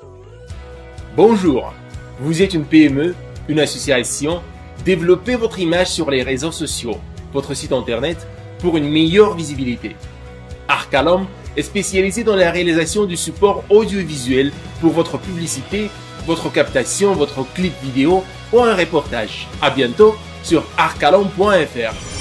Bonjour, vous êtes une PME, une association, développez votre image sur les réseaux sociaux, votre site internet pour une meilleure visibilité. Arcalom est spécialisé dans la réalisation du support audiovisuel pour votre publicité, votre captation, votre clip vidéo ou un reportage. À bientôt sur arcalom.fr.